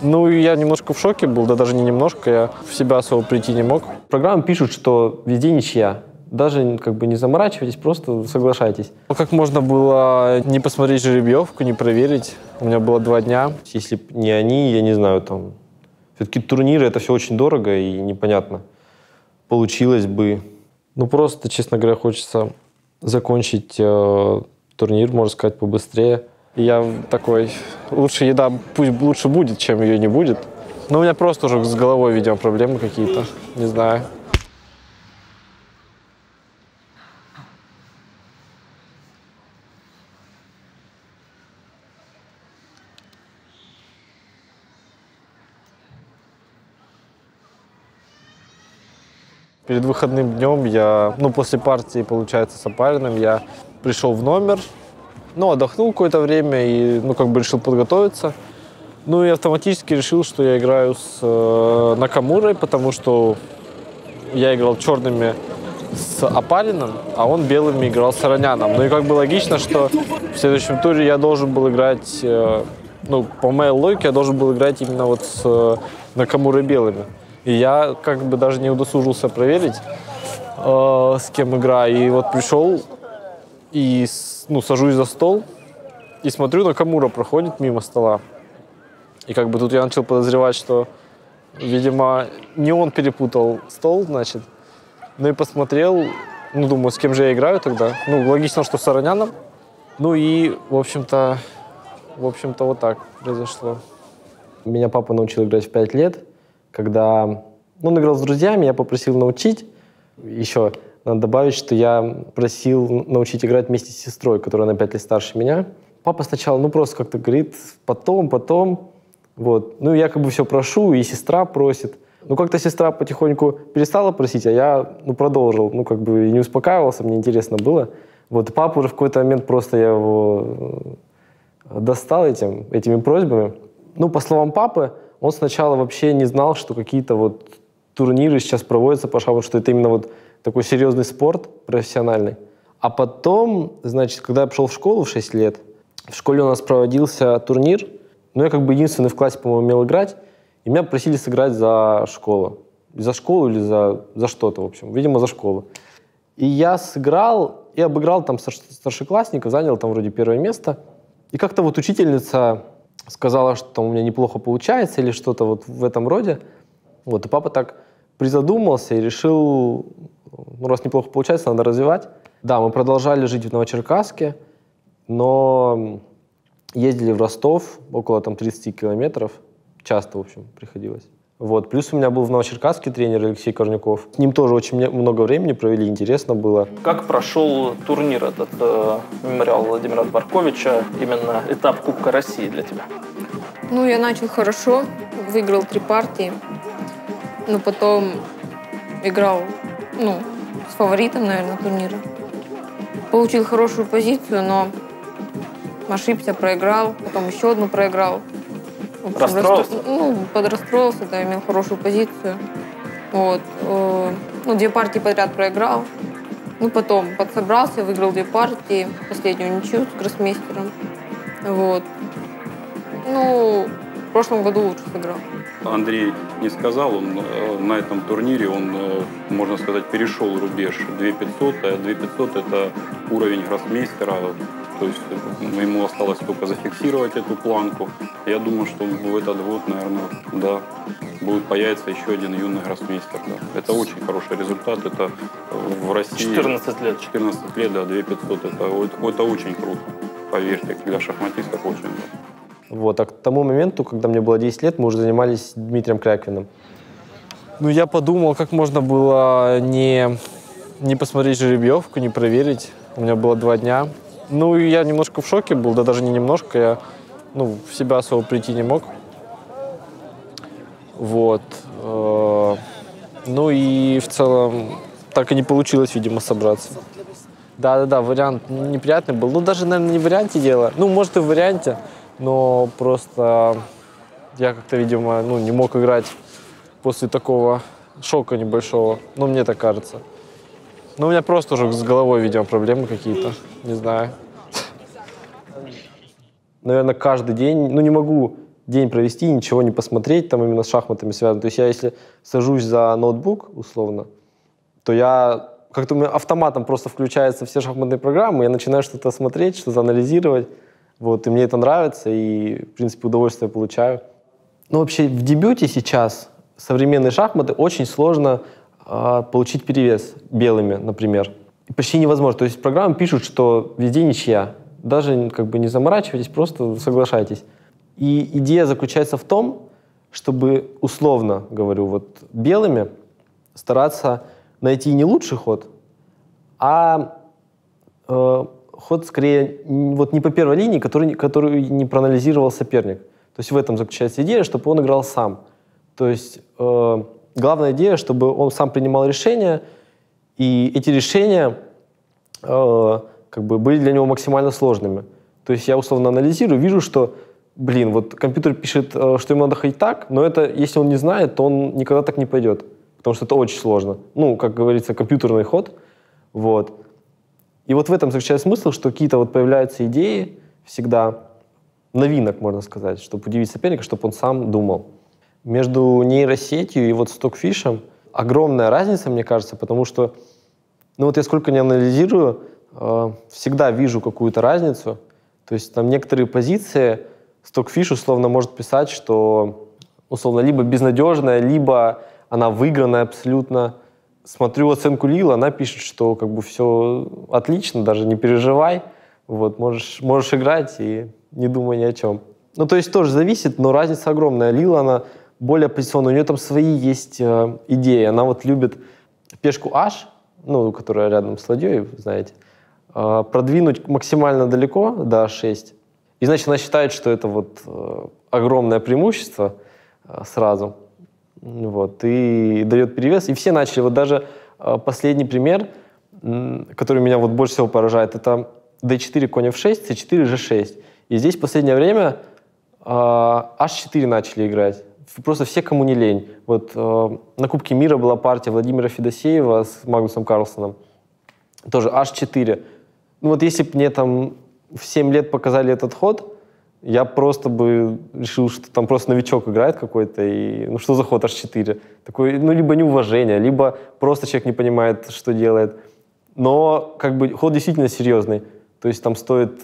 Ну, я немножко в шоке был, да даже не немножко, я в себя особо прийти не мог. Программы пишут, что везде ничья. Даже как бы не заморачивайтесь, просто соглашайтесь. Ну, как можно было не посмотреть жеребьевку, не проверить? У меня было 2 дня. Если бы не они, я не знаю, там... Все-таки турниры — это все очень дорого и непонятно. Получилось бы... Ну, просто, честно говоря, хочется закончить турнир, можно сказать, побыстрее. И я такой, лучше еда пусть лучше будет, чем ее не будет. Но у меня просто уже с головой, видимо, проблемы какие-то, не знаю. Перед выходным днем я, после партии, получается, с Опариным, я пришел в номер, отдохнул какое-то время и, решил подготовиться. И автоматически решил, что я играю с Накамурой, потому что я играл черными с Опариным, а он белыми играл с Ароняном. Логично, что в следующем туре я должен был играть, по моей логике, я должен был играть именно вот с Накамурой белыми. И я даже не удосужился проверить, с кем играю. И вот пришел и сажусь за стол и смотрю, Накамура проходит мимо стола. И тут я начал подозревать, что, видимо, не он перепутал стол, значит. И посмотрел, думаю, с кем же я играю тогда. Логично, что с Ароняном. И, в общем-то, вот так произошло. Меня папа научил играть в 5 лет. Когда он играл с друзьями, я попросил научить. Еще надо добавить, что я просил научить играть вместе с сестрой, которая на 5 лет старше меня. Папа сначала, просто как-то говорит, потом. Вот. Я все прошу, и сестра просит. Как-то сестра потихоньку перестала просить, а я, продолжил. И не успокаивался, мне интересно было. Вот. И папа уже в какой-то момент просто я его достал этими просьбами. По словам папы, он сначала вообще не знал, что какие-то турниры сейчас проводятся по шахматам, что это именно такой серьезный спорт профессиональный. А потом, значит, когда я пошел в школу в 6 лет, в школе у нас проводился турнир, я единственный в классе, по-моему, умел играть, и меня просили сыграть за школу. За школу или за что-то, в общем. Видимо, за школу. И я сыграл, и обыграл там старшеклассников, занял там вроде 1-е место. И как-то учительница сказала, что у меня неплохо получается или что-то в этом роде. И папа так призадумался и решил, раз неплохо получается, надо развивать. Да, мы продолжали жить в Новочеркасске, но ездили в Ростов, около 30 километров. Часто, в общем, приходилось. Плюс у меня был в Новочеркасске тренер Алексей Корняков. С ним тоже очень много времени провели, интересно было. Как прошел турнир этот мемориал Владимира Дворковича, именно этап Кубка России для тебя? Я начал хорошо, выиграл 3 партии, но потом играл, с фаворитом, наверное, турнира. Получил хорошую позицию, но ошибся, проиграл, потом еще одну проиграл. Расстроился? Подрастроился, да, имел хорошую позицию. 2 партии подряд проиграл. Потом подсобрался, выиграл 2 партии, последнюю ничью с гроссмейстером. В прошлом году лучше сыграл. Андрей не сказал, он на этом турнире, он, можно сказать, перешел рубеж 2500, а 2500 это уровень гроссмейстера, то есть ему осталось только зафиксировать эту планку. Я думаю, что в этот год, наверное, да, будет появиться еще один юный гроссмейстер. Да. Это очень хороший результат, это в России... 14 лет. 14 лет, да, 2500, это очень круто, поверьте, для шахматистов очень круто. А к тому моменту, когда мне было 10 лет, мы уже занимались с Дмитрием Кряквиным. Я подумал, как можно было не посмотреть жеребьевку, не проверить. У меня было 2 дня. Я немножко в шоке был, да даже не немножко, я в себя особо прийти не мог. И в целом так и не получилось, видимо, собраться. Да, вариант неприятный был. Даже, наверное, не в варианте дело. Может, и в варианте. Но просто я как-то, видимо, не мог играть после такого шока небольшого. Мне так кажется. У меня просто уже с головой, видимо, проблемы какие-то. Не знаю. Наверное, каждый день, не могу день провести, ничего не посмотреть, там именно с шахматами связано. То есть я если сажусь за ноутбук, условно, то я как-то у меня автоматом просто включаются все шахматные программы, я начинаю что-то смотреть, что-то анализировать, вот, и мне это нравится, и, в принципе, удовольствие получаю. Ну, вообще, в дебюте сейчас современные шахматы очень сложно получить перевес белыми, например. И почти невозможно. То есть программы пишут, что везде ничья. Даже как бы не заморачивайтесь, просто соглашайтесь. И идея заключается в том, чтобы, условно говорю, вот белыми стараться найти не лучший ход, а ход скорее вот не по первой линии, который не проанализировал соперник. То есть в этом заключается идея, чтобы он играл сам. То есть главная идея, чтобы он сам принимал решения, и эти решения как бы были для него максимально сложными. То есть я условно анализирую, вижу, что, блин, вот компьютер пишет, что ему надо ходить так, но это, если он не знает, то он никогда так не пойдет, потому что это очень сложно. Ну, как говорится, компьютерный ход. Вот. И вот в этом заключается смысл, что какие-то вот появляются идеи всегда, новинок, можно сказать, чтобы удивить соперника, чтобы он сам думал. Между нейросетью и вот Stockfish огромная разница, мне кажется, потому что, ну вот я сколько не анализирую, всегда вижу какую-то разницу. То есть там некоторые позиции Stockfish условно может писать, что условно либо безнадежная, либо она выигранная абсолютно. Смотрю оценку Лила, она пишет, что как бы все отлично, даже не переживай, вот, можешь играть и не думай ни о чем. Ну, то есть тоже зависит, но разница огромная. Лила, она более позиционная, у нее там свои есть идеи. Она вот любит пешку H, ну, которая рядом с ладьей, знаете, продвинуть максимально далеко до H6. И, значит, она считает, что это вот огромное преимущество сразу. Вот, и дает перевес. И все начали. Вот даже последний пример, который меня вот больше всего поражает, это d4, конь f6, c4, g6. И здесь в последнее время h4 начали играть. Просто все, кому не лень. Вот на Кубке мира была партия Владимира Федосеева с Магнусом Карлсоном. Тоже h4. Ну вот если бы мне там в 7 лет показали этот ход, я просто бы решил, что там просто новичок играет какой-то, и ну что за ход h4? Такой, ну либо неуважение, либо просто человек не понимает, что делает. Но как бы ход действительно серьезный. То есть там стоит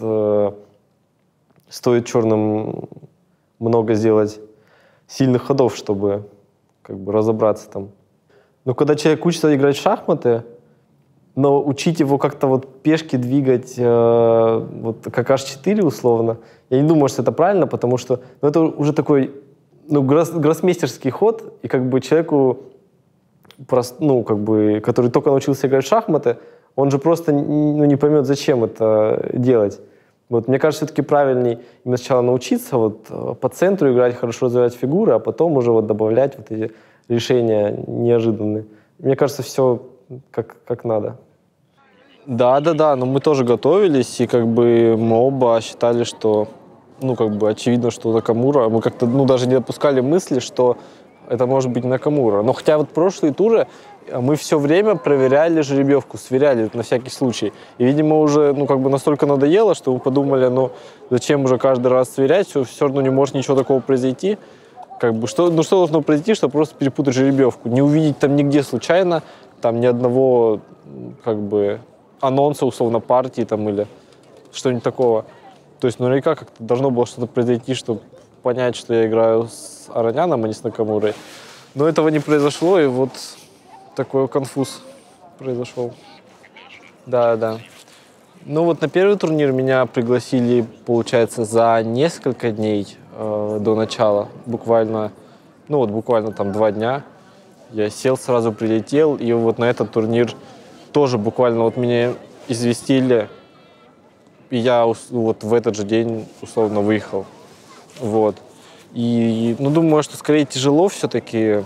черным много сделать сильных ходов, чтобы как бы разобраться там. Но когда человек учится играть в шахматы, но учить его как-то вот пешки двигать вот как h4 условно, я не думаю, что это правильно, потому что ну, это уже такой ну, гроссмейстерский ход, и как бы человеку, ну, как бы, который только научился играть в шахматы, он же просто ну, не поймет, зачем это делать. Вот, мне кажется, все-таки правильней именно сначала научиться вот, по центру играть, хорошо развивать фигуры, а потом уже вот, добавлять вот эти решения неожиданные. Мне кажется, все как надо. Да, но мы тоже готовились, и как бы мы оба считали, что, ну, как бы очевидно, что Накамура. Мы как-то, ну, даже не допускали мысли, что это может быть Накамура. Но хотя вот прошлые туры мы все время проверяли жеребьевку, сверяли на всякий случай. И, видимо, уже, ну, как бы настолько надоело, что мы подумали, ну, зачем уже каждый раз сверять, все равно не может ничего такого произойти. Как бы, что должно произойти, чтобы просто перепутать жеребьевку? Не увидеть там нигде случайно, там ни одного, как бы, анонса, условно, партии там или что-нибудь такого. То есть наверняка как-то должно было что-то произойти, чтобы понять, что я играю с Ароняном, а не с Накамурой. Но этого не произошло, и вот такой конфуз произошел. Да. Ну вот на первый турнир меня пригласили, получается, за несколько дней до начала. Буквально там 2 дня. Я сел, сразу прилетел, и вот на этот турнир тоже буквально вот меня известили, и я вот в этот же день условно выехал. Вот. И, ну, думаю, что скорее тяжело все-таки,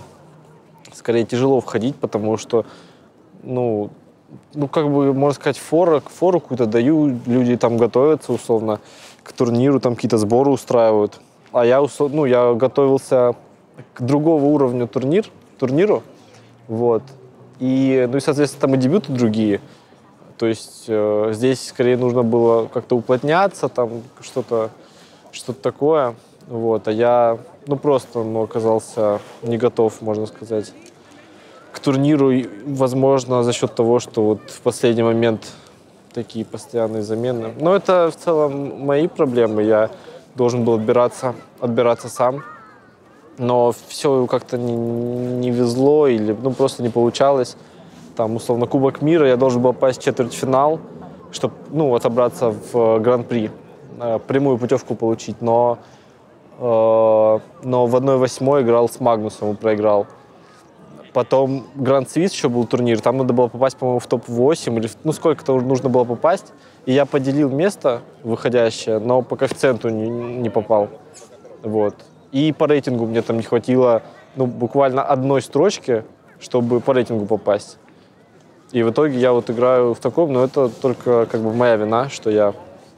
входить, потому что, ну, как бы, можно сказать, фору какую-то даю, люди там готовятся условно к турниру, там какие-то сборы устраивают. А я готовился к другого уровню турниру, вот. И, ну и, соответственно, там и дебюты другие. То есть здесь скорее нужно было как-то уплотняться, там что-то такое. Вот, а я, ну, просто, ну, оказался не готов, можно сказать, к турниру, и, возможно, за счет того, что вот в последний момент такие постоянные замены. Но это в целом мои проблемы, я должен был отбираться сам, но все как-то не везло или, ну, просто не получалось. Там, условно, Кубок мира, я должен был попасть в четвертьфинал, чтобы, ну, отобраться в Гран-при, прямую путевку получить, но в 1/8 играл с Магнусом и проиграл. Потом Гранд-Свис еще был турнир, там надо было попасть, по-моему, в топ-8, или, ну, сколько-то нужно было попасть. И я поделил место выходящее, но по коэффициенту не попал. Вот. И по рейтингу мне там не хватило, ну, буквально одной строчки, чтобы по рейтингу попасть. И в итоге я вот играю в таком, но это только как бы моя вина, что я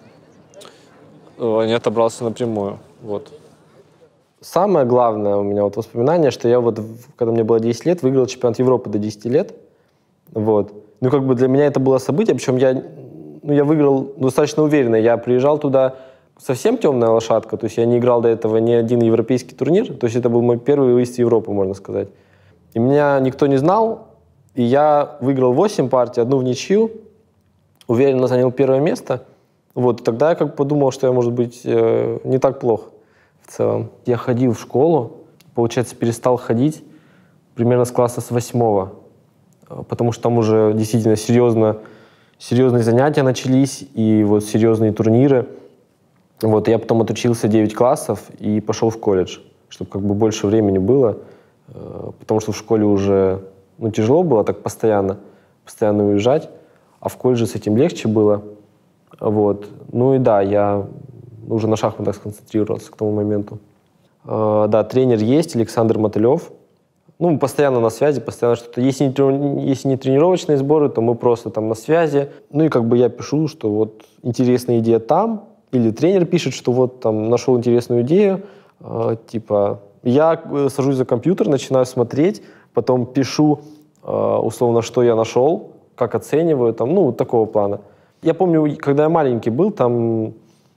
не отобрался напрямую. Вот. Самое главное у меня вот воспоминание, что я вот, когда мне было 10 лет, выиграл чемпионат Европы до 10 лет. Вот. Ну, как бы для меня это было событие, причем я выиграл достаточно уверенно. Я приезжал туда совсем темная лошадка, то есть я не играл до этого ни один европейский турнир, то есть это был мой первый выезд в Европу, можно сказать. И меня никто не знал, и я выиграл 8 партий, одну в ничью, уверенно занял первое место. Вот, и тогда я как бы подумал, что я, может быть, не так плохо в целом. Я ходил в школу, получается, перестал ходить примерно с класса с 8, потому что там уже действительно серьезные занятия начались, и вот серьезные турниры. Вот, я потом отучился 9 классов и пошел в колледж, чтобы как бы больше времени было, потому что в школе уже, ну, тяжело было так постоянно уезжать, а в колледже с этим легче было. Вот. Ну и да, я уже на шахматах сконцентрировался к тому моменту. Да, тренер есть, Александр Мотылев. Ну, мы постоянно на связи, постоянно что-то. Если не тренировочные сборы, то мы просто там на связи. Ну и как бы я пишу, что вот интересная идея там, или тренер пишет, что вот там нашел интересную идею, типа я сажусь за компьютер, начинаю смотреть, потом пишу условно, что я нашел, как оцениваю, там, ну, вот такого плана. Я помню, когда я маленький был, там,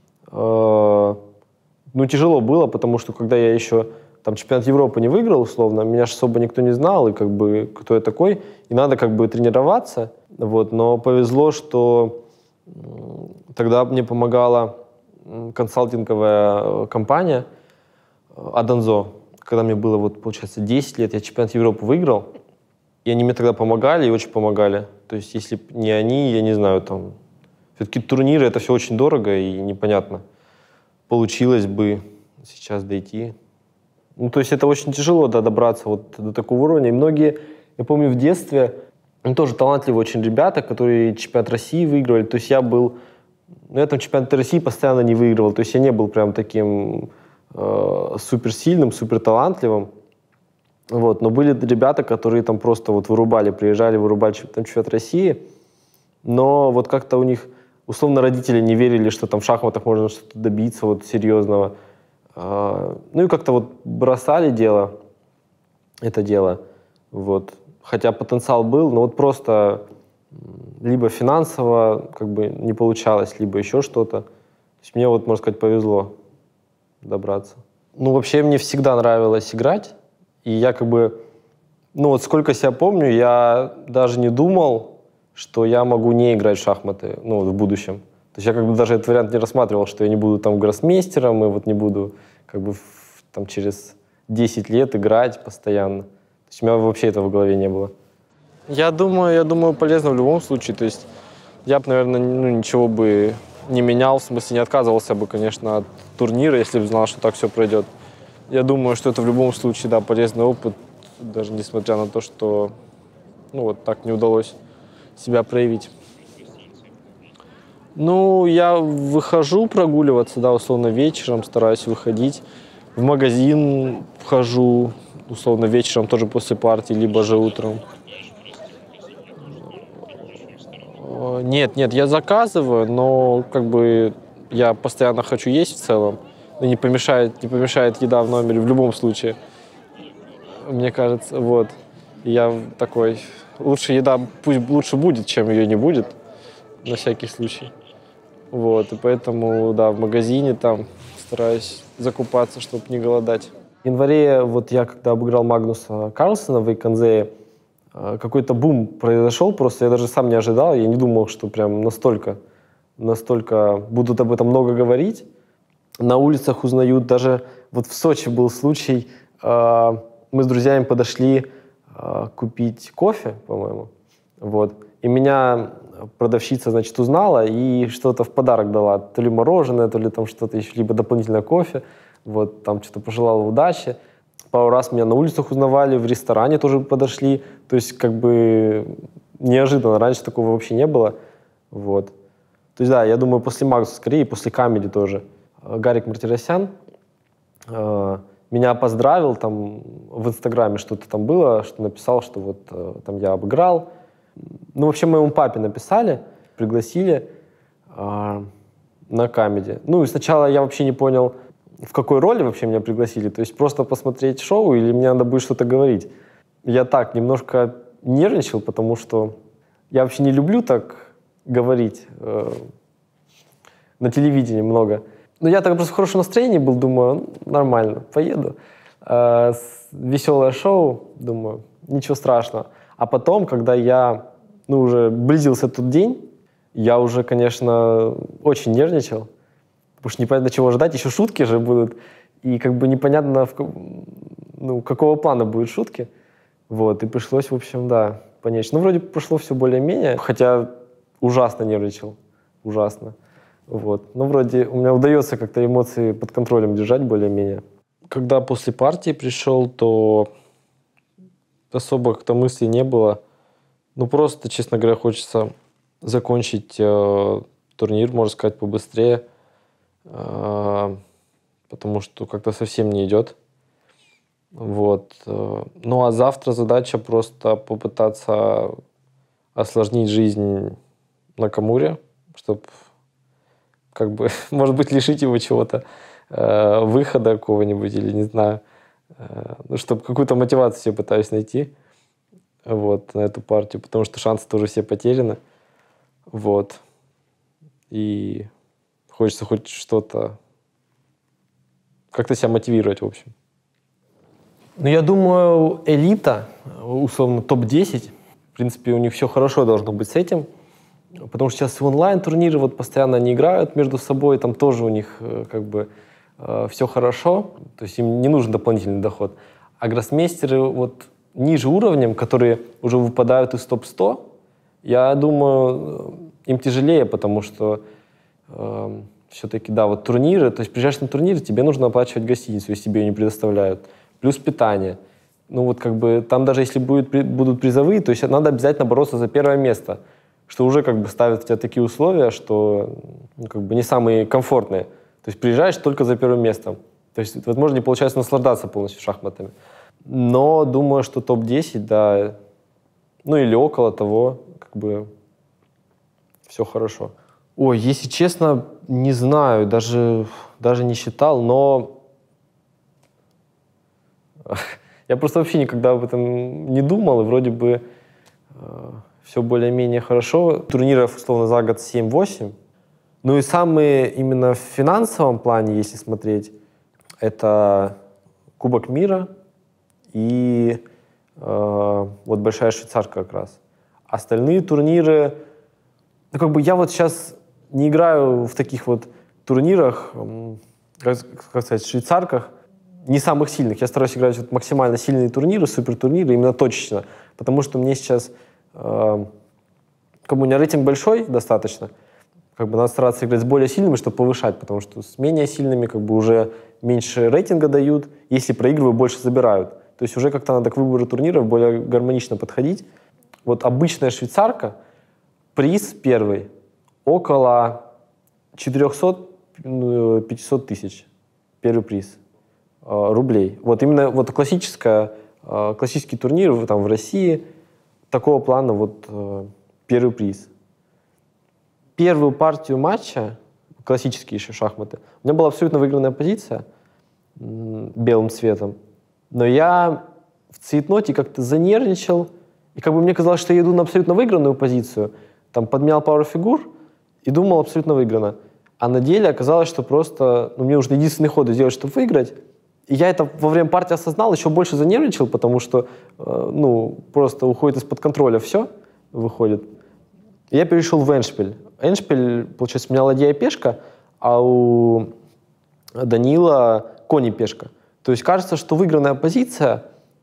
ну, тяжело было, потому что когда я еще там чемпионат Европы не выиграл, условно, меня же особо никто не знал, и как бы кто я такой, и надо как бы тренироваться, вот, но повезло, что тогда мне помогала консалтинговая компания Адонзо, когда мне было, вот, получается, 10 лет, я чемпионат Европы выиграл, и они мне тогда помогали, и очень помогали. То есть, если бы не они, я не знаю, там, все-таки турниры, это все очень дорого и непонятно, получилось бы сейчас дойти. Ну, то есть, это очень тяжело, да, добраться вот до такого уровня. И многие, я помню, в детстве, тоже талантливые очень ребята, которые чемпионат России выигрывали. То есть, я был, ну, я там чемпионат России постоянно не выигрывал. То есть, я не был прям таким суперсильным, суперталантливым. Вот. Но были ребята, которые там просто вот приезжали вырубать там чемпионат России. Но вот как-то у них, условно, родители не верили, что там в шахматах можно что-то добиться вот серьезного. Ну и как-то вот бросали это дело. Вот. Хотя потенциал был, но вот просто либо финансово как бы не получалось, либо еще что-то. То есть мне вот, можно сказать, повезло добраться. Ну, вообще мне всегда нравилось играть. И я как бы, ну вот сколько себя помню, я даже не думал, что я могу не играть в шахматы, ну вот в будущем. То есть я как бы даже этот вариант не рассматривал, что я не буду там гроссмейстером и вот не буду как бы там через 10 лет играть постоянно. То есть у меня вообще этого в голове не было. Я думаю, полезно в любом случае. То есть я бы, наверное, ну, ничего бы не менял, в смысле не отказывался бы, конечно, от турнира, если бы знал, что так все пройдет. Я думаю, что это в любом случае, да, полезный опыт, даже несмотря на то, что, ну, вот так не удалось себя проявить. Ну, я выхожу прогуливаться, да, условно, вечером стараюсь выходить. В магазин вхожу, условно, вечером, тоже после партии, либо же утром. Нет, я заказываю, но как бы я постоянно хочу есть в целом. Не помешает еда в номере в любом случае, мне кажется, вот. Я такой, лучше еда пусть лучше будет, чем ее не будет, на всякий случай. Вот, и поэтому, да, в магазине там стараюсь закупаться, чтобы не голодать. В январе вот я когда обыграл Магнуса Карлсена в Эйконзее, какой-то бум произошел, просто я даже сам не ожидал, я не думал, что прям настолько будут об этом много говорить. На улицах узнают, даже вот в Сочи был случай, мы с друзьями подошли купить кофе, по-моему, вот, и меня продавщица, значит, узнала и что-то в подарок дала, то ли мороженое, то ли там что-то еще, либо дополнительное кофе, вот, там что-то пожелала удачи. Пару раз меня на улицах узнавали, в ресторане тоже подошли, то есть как бы неожиданно, раньше такого вообще не было, вот. То есть да, я думаю, после Магнуса скорее, и после Камеди тоже. Гарик Мартиросян меня поздравил, там в Инстаграме что-то там было, что написал, что вот там я обыграл. Ну, вообще моему папе написали, пригласили на Камеди. Ну, и сначала я вообще не понял, в какой роли вообще меня пригласили, то есть просто посмотреть шоу или мне надо будет что-то говорить. Я так немножко нервничал, потому что я вообще не люблю так говорить на телевидении много. Но я тогда просто в хорошем настроении был, думаю, нормально, поеду. Веселое шоу, думаю, ничего страшного. А потом, когда я уже близился тот день, я уже, конечно, очень нервничал, потому что непонятно, чего ждать, еще шутки же будут, и как бы непонятно, какого плана будут шутки. Вот, и пришлось, в общем, да, понять. Ну, вроде прошло все более-менее, хотя ужасно нервничал, ужасно. Вот. Но вроде у меня удается как-то эмоции под контролем держать более-менее. Когда после партии пришел, то особо как-то мыслей не было. Ну, просто, честно говоря, хочется закончить турнир, можно сказать, побыстрее, потому что как-то совсем не идет. Вот. Ну, а завтра задача просто попытаться осложнить жизнь Накамуре, чтобы, как бы, может быть, лишить его чего-то, выхода какого-нибудь, или не знаю, чтобы какую-то мотивацию себе пытаюсь найти вот, на эту партию, потому что шансы тоже все потеряны. Вот. И хочется хоть что-то, как-то себя мотивировать, в общем. Ну, я думаю, элита, условно, топ-10, в принципе, у них все хорошо должно быть с этим, потому что сейчас онлайн-турниры вот постоянно они играют между собой, там тоже у них как бы все хорошо, то есть им не нужен дополнительный доход. А гроссмейстеры вот ниже уровнем, которые уже выпадают из топ-100, я думаю, им тяжелее, потому что все-таки, да, вот турниры, то есть приезжаешь на турниры, тебе нужно оплачивать гостиницу, если тебе ее не предоставляют, плюс питание. Ну вот как бы там даже если будут призовые, то есть надо обязательно бороться за первое место, что уже как бы ставит в тебя такие условия, что как бы не самые комфортные. То есть приезжаешь только за первым местом. То есть, возможно, не получается наслаждаться полностью шахматами. Но думаю, что топ-10, да, ну или около того, как бы все хорошо. Ой, если честно, не знаю, даже не считал, но я просто вообще никогда об этом не думал, и вроде бы все более-менее хорошо. Турниров, условно, за год 7-8. Ну и самые именно в финансовом плане, если смотреть, это Кубок мира и вот Большая швейцарка как раз. Остальные турниры, ну как бы я вот сейчас не играю в таких вот турнирах, как сказать, швейцарках, не самых сильных. Я стараюсь играть вот максимально сильные турниры, супертурниры, именно точечно, потому что мне сейчас, как бы у меня рейтинг большой достаточно, как бы надо стараться играть с более сильными, чтобы повышать, потому что с менее сильными как бы уже меньше рейтинга дают, если проигрываю, больше забирают. То есть уже как-то надо к выбору турниров более гармонично подходить. Вот обычная швейцарка, приз первый около 400-500 тысяч, первый приз рублей. Вот именно вот классический турнир там, в России, такого плана вот первый приз. Первую партию матча, классические еще шахматы, у меня была абсолютно выигранная позиция белым цветом, но я в цветноте как-то занервничал, и как бы мне казалось, что я иду на абсолютно выигранную позицию, там подменял пару фигур и думал абсолютно выиграно. А на деле оказалось, что просто мне нужно единственный ход сделать, чтобы выиграть. И я это во время партии осознал, еще больше занервничал, потому что просто уходит из-под контроля все, выходит. И я перешел в эндшпиль. Эндшпиль, получается, у меня ладья и пешка, а у Данила конь и пешка. То есть кажется, что выигранная позиция,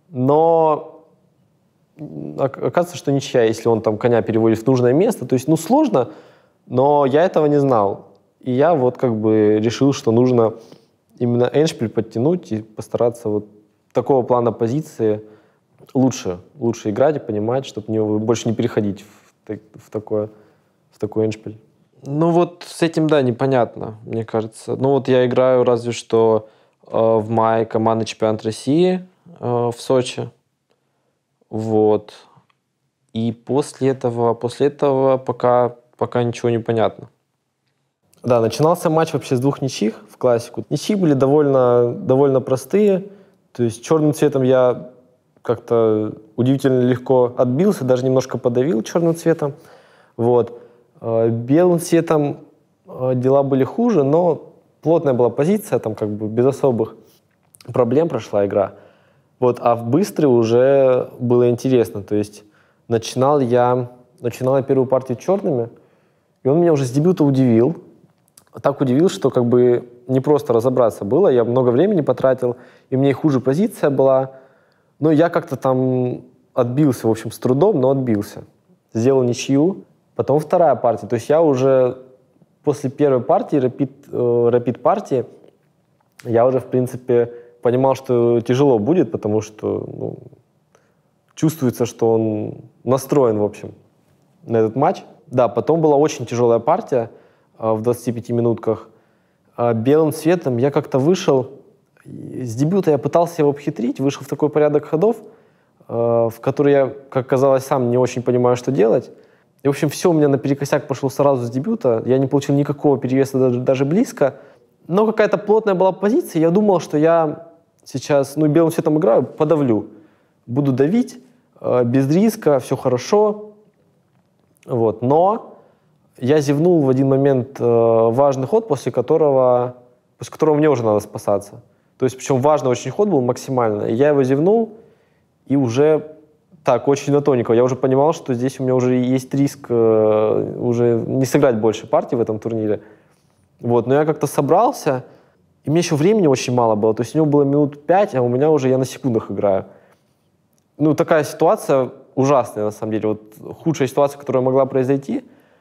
но оказывается, что ничья, если он там коня переводит в нужное место. То есть, сложно, но я этого не знал. И я вот как бы решил, что нужно именно эндшпиль подтянуть и постараться вот такого плана позиции лучше играть и понимать, чтобы больше не переходить в такой эндшпиль. Вот с этим, да, непонятно, мне кажется. Вот я играю разве что в мае командный чемпионат России в Сочи. Вот. И после этого пока ничего не понятно. Да, начинался матч вообще с 2 ничьих в классику. Ничьи были довольно простые. То есть черным цветом я как-то удивительно легко отбился, даже немножко подавил черным цветом. Вот. Белым цветом дела были хуже, но плотная была позиция, там как бы без особых проблем прошла игра. Вот. А в быстрый уже было интересно. То есть начинал я первую партию черными, и он меня уже с дебюта удивил. Так удивил, что как бы не просто разобраться было. Я много времени потратил, и мне и хуже позиция была. Но я как-то там отбился, в общем, с трудом, но отбился. Сделал ничью. Потом вторая партия. То есть я уже после первой партии, рапид партии, я уже, в принципе, понимал, что тяжело будет, потому что чувствуется, что он настроен, в общем, на этот матч. Да, потом была очень тяжелая партия в 25 минутках. Белым цветом я как-то вышел, с дебюта я пытался его обхитрить, вышел в такой порядок ходов, в который я, как казалось, сам не очень понимаю, что делать. И, в общем, все у меня наперекосяк пошло сразу с дебюта. Я не получил никакого перевеса даже близко. Но какая-то плотная была позиция. Я думал, что я сейчас, белым цветом играю, подавлю. Буду давить, без риска, все хорошо. Вот. Но я зевнул в один момент важный ход, после которого мне уже надо спасаться. То есть, причем важный очень ход был максимально. И я его зевнул, и уже так, очень на тоненького. Я уже понимал, что здесь у меня уже есть риск уже не сыграть больше партий в этом турнире. Вот. Но я как-то собрался, и мне еще времени очень мало было. То есть у него было минут 5, а у меня уже я на секундах играю. Такая ситуация ужасная, на самом деле. Вот худшая ситуация, которая могла произойти.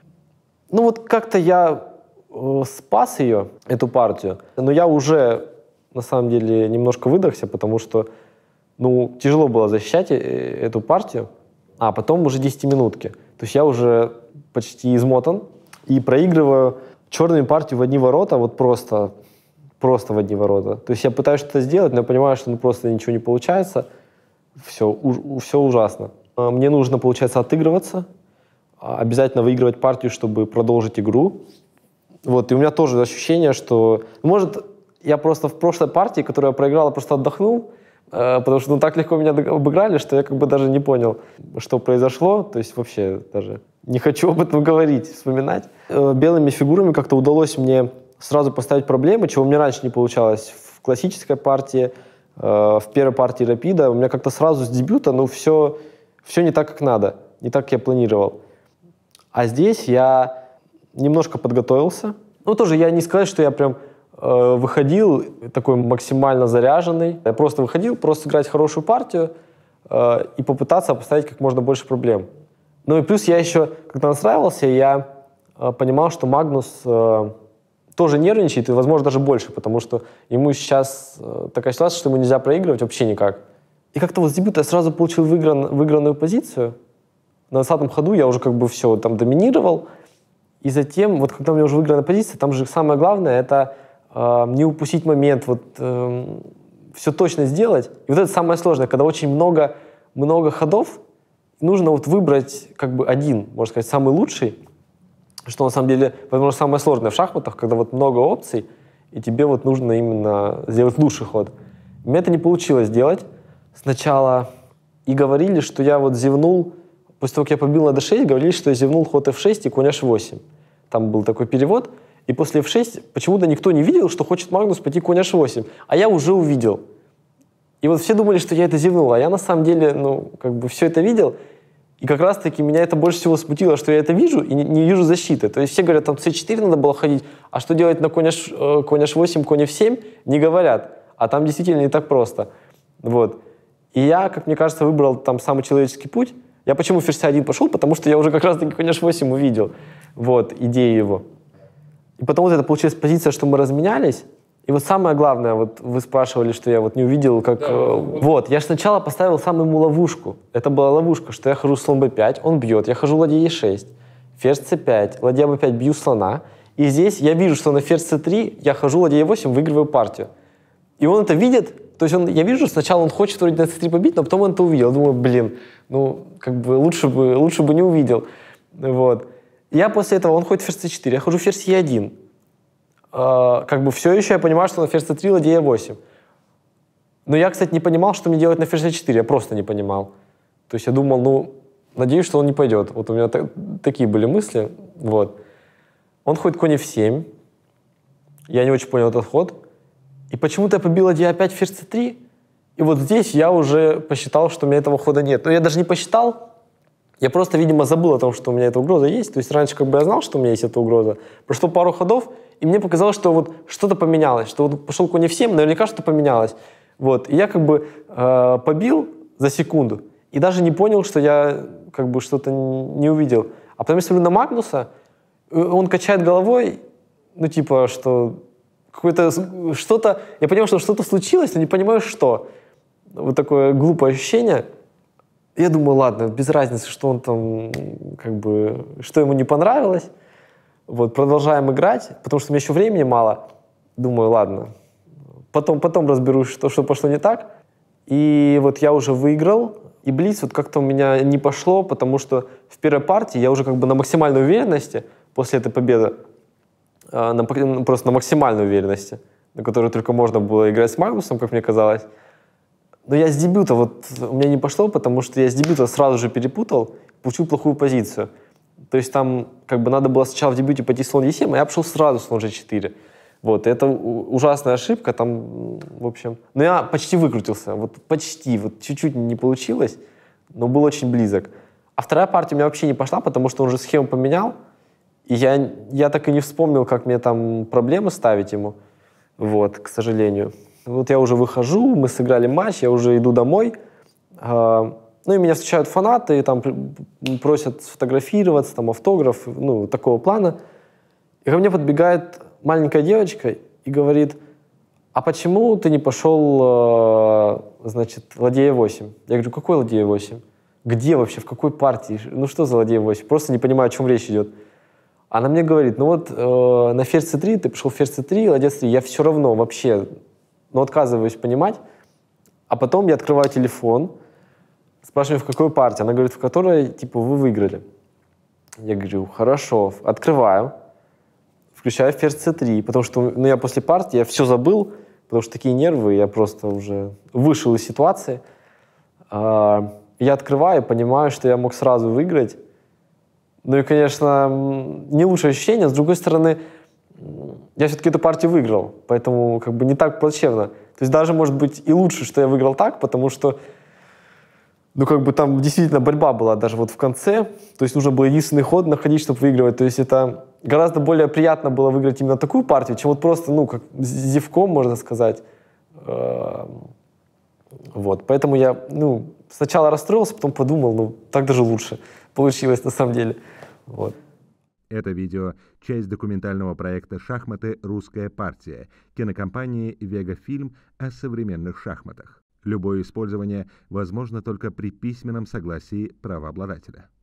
Как-то я спас ее, эту партию. Но я уже, на самом деле, немножко выдохся, потому что тяжело было защищать эту партию, а потом уже 10-минутки. То есть я уже почти измотан и проигрываю черными партию в одни ворота, вот просто в одни ворота. То есть я пытаюсь что-то сделать, но я понимаю, что просто ничего не получается. Все ужасно. Мне нужно, получается, отыгрываться, обязательно выигрывать партию, чтобы продолжить игру. Вот, и у меня тоже ощущение, что, может, я просто в прошлой партии, которую я проиграл, просто отдохнул, потому что так легко меня обыграли, что я как бы даже не понял, что произошло. То есть вообще даже не хочу об этом говорить, вспоминать. Белыми фигурами как-то удалось мне сразу поставить проблемы, чего мне раньше не получалось в классической партии, в первой партии рапида. У меня как-то сразу с дебюта, все не так, как надо, не так, как я планировал. А здесь я немножко подготовился. Тоже я не сказать, что я прям выходил такой максимально заряженный. Я просто выходил, просто сыграть хорошую партию и попытаться поставить как можно больше проблем. И плюс я еще, когда настраивался, я понимал, что Магнус тоже нервничает, и, возможно, даже больше, потому что ему сейчас такая ситуация, что ему нельзя проигрывать вообще никак. И как-то вот с дебюта я сразу получил выигранную позицию. На 20-м ходу я уже как бы все там доминировал. И затем, вот когда у меня уже выигранная позиция, там же самое главное — это не упустить момент, все точно сделать. И вот это самое сложное, когда очень много ходов, нужно выбрать как бы один, можно сказать, самый лучший, что на самом деле, возможно, самое сложное в шахматах, когда много опций, и тебе нужно именно сделать лучший ход. У меня это не получилось сделать сначала, и говорили, что я зевнул, после того, как я побил на d6, говорили, что я зевнул ход f6 и конь h8. Там был такой перевод. И после F6 почему-то никто не видел, что хочет Магнус пойти конь H8. А я уже увидел. И вот все думали, что я это зевнул. А я на самом деле, ну, как бы все это видел. И как раз-таки меня это больше всего смутило, что я это вижу и не вижу защиты. То есть все говорят, там C4 надо было ходить, а что делать на конь H8, конь F7, не говорят. А там действительно не так просто. Вот. И я, как мне кажется, выбрал там самый человеческий путь. Я почему в ферзь C1 пошел? Потому что я уже как раз-таки конь H8 увидел. Вот, идею его. И потом вот это получилась позиция, что мы разменялись. И вот самое главное, вот вы спрашивали, что я вот не увидел, как... Да, вот, я же сначала поставил сам ему ловушку. Это была ловушка, что я хожу слон b5, он бьет, я хожу ладья e6, ферзь c5, ладья b5, бью слона. И здесь я вижу, что на ферзь c3 я хожу ладья e8, выигрываю партию. И он это видит, то есть я вижу, сначала он хочет вроде на c3 побить, но потом он это увидел. Думаю, блин, ну, как бы лучше бы не увидел. Вот. Я после этого, он ходит ферзь c4, я хожу ферзь e1. Как бы все еще я понимаю, что на ферзь c3 ладья e8. Но я, кстати, не понимал, что мне делать на ферзь c4, я просто не понимал. То есть я думал, ну, надеюсь, что он не пойдет. Вот у меня такие были мысли. Вот. Он ходит конь f7. Я не очень понял этот ход. И почему-то я побил ладья опять ферзь c3. И вот здесь я уже посчитал, что у меня этого хода нет. Но я даже не посчитал. Я просто, видимо, забыл о том, что у меня эта угроза есть. То есть раньше как бы я знал, что у меня есть эта угроза. Прошло пару ходов, и мне показалось, что вот что-то поменялось. Что вот пошел конь f7, наверняка что-то поменялось. Вот. И я как бы побил за секунду. И даже не понял, что я как бы что-то не увидел. А потом я смотрю на Магнуса, он качает головой, ну типа, что какое-то что-то... Я понял, что что-то случилось, но не понимаю, что. Вот такое глупое ощущение. Я думаю, ладно, без разницы, что он там, как бы, что ему не понравилось. Вот, продолжаем играть, потому что у меня еще времени мало. Думаю, ладно, потом разберусь, что пошло не так. И вот я уже выиграл, и блиц вот как-то у меня не пошло, потому что в первой партии я уже как бы на максимальной уверенности после этой победы, просто на максимальной уверенности, на которой только можно было играть с Магнусом, как мне казалось. Но я с дебюта, вот у меня не пошло, потому что я с дебюта сразу же перепутал, получил плохую позицию. То есть там как бы надо было сначала в дебюте пойти слон e7, а я пошел сразу слон g4. Вот, это ужасная ошибка, там, в общем... Но я почти выкрутился, вот почти, вот чуть-чуть не получилось, но был очень близок. А вторая партия у меня вообще не пошла, потому что он же схему поменял, и я так и не вспомнил, как мне там проблемы ставить ему, вот, к сожалению. Вот я уже выхожу, мы сыграли матч, я уже иду домой. Ну и меня встречают фанаты, там просят сфотографироваться, там автограф, ну, такого плана. И ко мне подбегает маленькая девочка и говорит, а почему ты не пошел, значит, ладья e8? Я говорю, какой ладья e8? Где вообще, в какой партии? Ну что за ладья e8? Просто не понимаю, о чем речь идет. Она мне говорит, ну вот на ферзь c3, ты пошел ферзь c3, ладья c3, я все равно вообще... но отказываюсь понимать, а потом я открываю телефон, спрашиваю, в какой партии. Она говорит, в которой, типа, вы выиграли. Я говорю, хорошо, открываю, включаю ферзь c3, потому что ну, я после партии, я все забыл, потому что такие нервы, я просто уже вышел из ситуации. Я открываю, понимаю, что я мог сразу выиграть. Ну и, конечно, не лучшее ощущение. С другой стороны, я все-таки эту партию выиграл, поэтому как бы не так плачевно. То есть даже, может быть, и лучше, что я выиграл так, потому что, ну, как бы там действительно борьба была даже вот в конце. То есть нужно было единственный ход находить, чтобы выигрывать. То есть это гораздо более приятно было выиграть именно такую партию, чем вот просто, ну, как с зевком, можно сказать. Вот, поэтому я, ну, сначала расстроился, потом подумал, ну, так даже лучше получилось на самом деле. Вот. Это видео – часть документального проекта «Шахматы. Русская партия» кинокомпании «Вега-фильм» о современных шахматах. Любое использование возможно только при письменном согласии правообладателя.